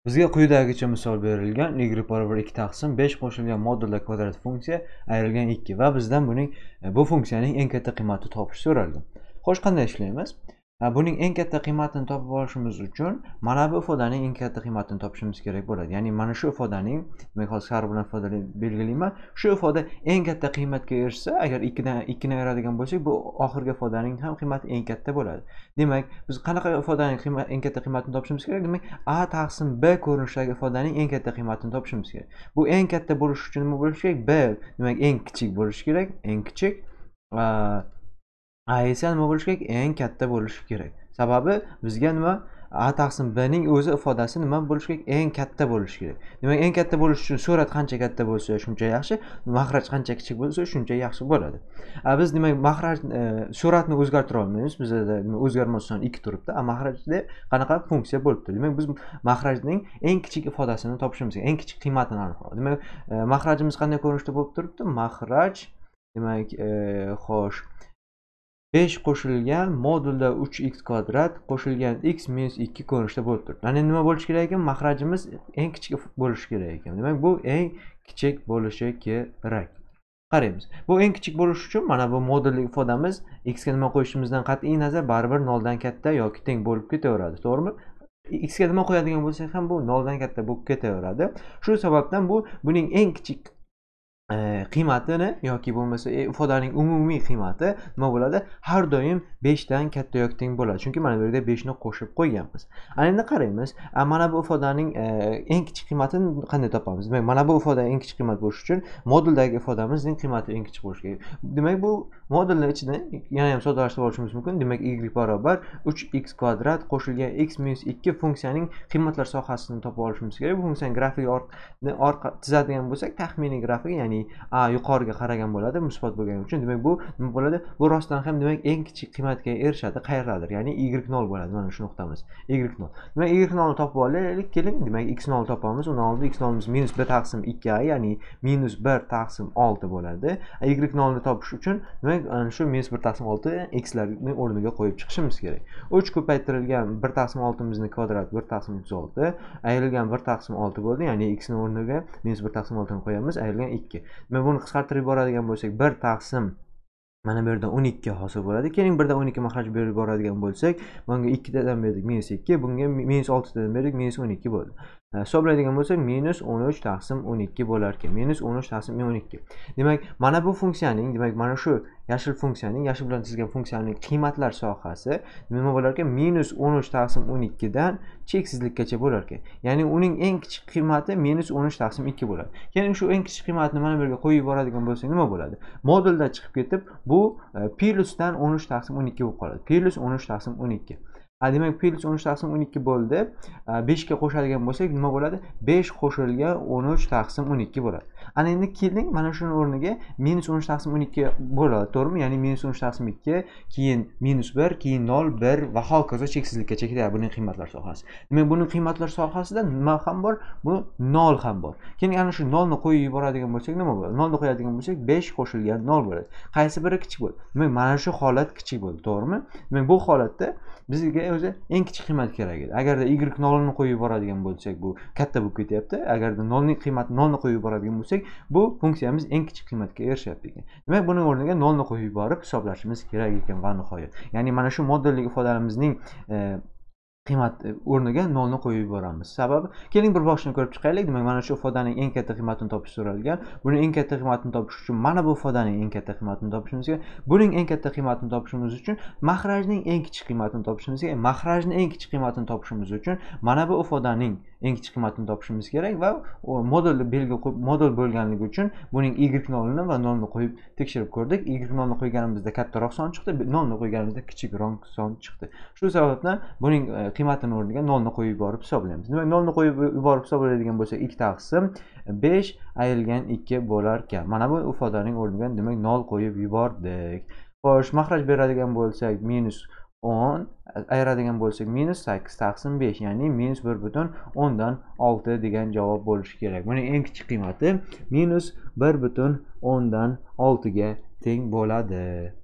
Bizga quyidagicha misol berilgan: y = 2 taqsim 5 qo'shilgan modulda kvadrat funksiya ayrilgan 2 va bizdan bu funksiyaning eng katta qiymatini topish so'ralgan. Xo'sh, qanday ishlaymiz? Buning eng katta qiymatini topib olishimiz uchun mana bu ifodaning eng katta qiymatini topishimiz kerak bo'ladi. Ya'ni mana shu ifodaning, demak hozir har bilan ifodani belgilayman. Shu ifoda eng katta qiymatga erishsa, agar 2 dan 2 ni ayiradigan bo'lsak, bu oxirgi ifodaning ham qiymati eng katta bo'ladi. Demak, biz qanaqa ifodaning eng katta qiymatini topishimiz kerak? Demak, a taqsim b ko'rinishidagi ifodaning eng katta qiymatini topishimiz kerak. Bu eng katta bo'lish uchun nima bo'lishi kerak? B, demak eng kichik bo'lishi kerak, eng kichik. A esa nima bo'lishi kerak? Eng katta bo'lishi kerak. Sababi bizga nima? A taqsim b ning o'zi ifodasi nima bo'lishi kerak? Eng katta bo'lishi kerak. Demak, eng katta bo'lish uchun surat qancha katta bo'lsa, shuncha yaxshi, makhraj qancha kichik bo'lsa, shuncha yaxshi bo'ladi. Biz demak makhraj suratni o'zgartira olmaymiz. Bizda o'zgarmas son 2 turibdi. Makhrajda qanaqa funksiya bo'libdi? Demak, biz makhrajning eng kichik ifodasini topishimiz kerak, eng kichik qiymatini aniqlaymiz. Demak, makhrajimiz qanday ko'rinishda bo'lib turibdi? Makhraj, demak, xo'sh, 5 qo'shilgan modulda 3x kvadrat qo'shilgan x minus 2 ko'rinishda bo'lib turibdi. Ya'ni nima bo'lishi kerak ekan? Makhrajimiz eng kichik bo'lishi kerak ekan. Demak, bu eng kichik bo'lishi kerak. Qaraymiz. Bu eng kichik bo'lish uchun mana bu modullik ifodamiz x ga nima qo'yishimizdan qat'iy nazar baribir 0 dan katta yoki teng bo'lib ketaveradi, to'g'rimi? X ga nima qo'yadigan bo'lsak ham bu 0 dan katta bo'lib ketaveradi. Shu sababdan buning eng kichik qiymatini yoki bo'lmasa ifodaning umumiy qiymati nima bo'ladi? Har doim 5 dan katta yoki teng bo'ladi. Chunki mana bu yerda 5 ni qo'shib qo'yganmiz. Ana endi qaraymiz. Mana bu ifodaning eng kichik qiymatini qanday topamiz? Demak, mana bu ifoda eng kichik qiymat bo'lish uchun moduldagi ifodamizning qiymati eng kichik bo'lishi kerak. Demak, bu modulning ichida yana ham soddalashtirib olishimiz mumkin. Demak, y = 3x kvadrat qo'shilgan x minus 2 funksiyaning qiymatlar sohasini topib olishimiz kerak. Bu funksiyaning grafiki chizadigan bo'lsak, taxminiy grafik, ya'ni a yuqoriga qaragan bo'ladi, musbat bo'lgani uchun. Demak, bu nima bo'ladi? Bu rostdan ham demak eng kichik qiymatga erishadi, qayerdadir. Ya'ni y0 bo'ladi. Mana shu nuqtamiz. y0. Demak, y0 ni topib olaylik. Keling, demak x0 topamiz. Undan oldin x0 miz -1 taqsim 2a, ya'ni -1 taqsim 6 bo'ladi. y0 ni topish uchun demak ana shu -1 taqsim 6 x larning o'rniga qo'yib chiqishimiz kerak. 3 ko'paytirilgan 1 taqsim 6 mizni kvadrat 1 taqsim 36 ayrilgan 1 taqsim 6 bo'ldi. Ya'ni x ni o'rniga -1 taqsim 6 ni qo'yamiz, ayrilgan 2. Demak, buni qisqartirib yuboradigan bo'lsak 1 taqsim mana bu yerdan 12 hosil bo'ladi. Keling, 1 dan 12 makhraj berib yuboradigan bo'lsak, bunga 2 dan berdik -2, bunga -6 dan berdik -12 bo'ldi. Hisoblaydigan bo'lsak -13 taqsim 12 bo'lar ekan. -13 taqsim 12. Demak, mana bu funksiyaning, demak mana shu yashil funksiyaning, yashil bilan chizgan funksiyaning qiymatlar sohasi nima bo'lar ekan? -13 taqsim 12 dan cheksizlikkacha bo'lar ekan. Ya'ni uning eng kichik qiymati -13 taqsim 2 bo'ladi. Keling, shu eng kichik qiymatni mana bu yerga qo'yib yuboradigan bo'lsak nima bo'ladi? Modulda chiqib ketib, bu plyusdan 13 taqsim 12 bo'lib qoladi. Plyus 13 taqsim 12. Demak, plyus 13 taqsim 12 bo'ldi. 5 ga qo'shadigan bo'lsak nima bo'ladi? 5 qo'shilgan 13 taqsim 12 bo'ladi. Ana endi keling, mana shuni o'rniga -13 taqsim 12 bo'ladi, to'g'rimi? Ya'ni -13 taqsim 2, keyin -1, keyin 0, 1 va hokazo cheksizlikkacha ketadi buning qiymatlar sohasi. Demak, buning qiymatlar sohasida nima ham bor? Bu 0 ham bor. Keling, ana shu 0 ni qo'yib yuboradigan bo'lsak nima bo'ladi? 0 ni qo'yadigan bo'lsak 5 qo'shilgan 0 bo'ladi. Qaysi biri kichik bo'ldi? Demak, mana shu holat kichik bo'ldi, to'g'rimi? Demak, bu holatda bizga o'zi eng kichik qiymat kerak edi. Agarda y0 ni qo'yib yuboradigan bo'lsak, bu katta bo'lib ketyapti. Agarda 0 ning qiymati 0 ni qo'yib yuboradigan bo'lsak, bu funksiyamiz eng kichik qiymatga erishyapti ekan. Demak, buning o'rniga 0 ni qo'yib yuborib hisoblashimiz kerak ekan va nihoyat. Ya'ni mana shu modullik ifodalarimizning qiymat o'rniga 0 ni qo'yib yuboramiz. Sababi, keling bir boshini ko'rib chiqaylik. Demak, mana shu ifodaning eng katta qiymatini topish so'ralgan. Buning eng katta qiymatini topish uchun mana bu ifodaning eng katta qiymatini topishimiz kerak. Buning eng katta qiymatini topishimiz uchun makhrajning eng kichik qiymatini topishimiz kerak. Makhrajning eng kichik qiymatini topishimiz uchun mana bu ifodaning eng kichik qiymatini topishimiz kerak va modul bo'lganligi uchun buning y0 ni va 0 ni qo'yib tekshirib ko'rdik. y0 ni qo'yganimizda kattaroq son chiqdi, 0 ni qo'yganimizda kichikroq son chiqdi. Shu sababdan buning qiymatini o'rniga 0 ni qo'yib yuborib hisoblaymiz. Demak, 0 ni qo'yib yuborib hisoblaydigan bo'lsak 2 taqsim 5 ayrilgan 2 bo'lar ekan. Mana bu ifodaning o'rniga demak 0 qo'yib yubordik. Xo'sh, makhraj beradigan bo'lsak -10, ayiradigan bo'lsak -8 taqsim 5, ya'ni -1,10 degan javob bo'lishi kerak. Buning eng kichik qiymati -1,10 ga teng bo'ladi.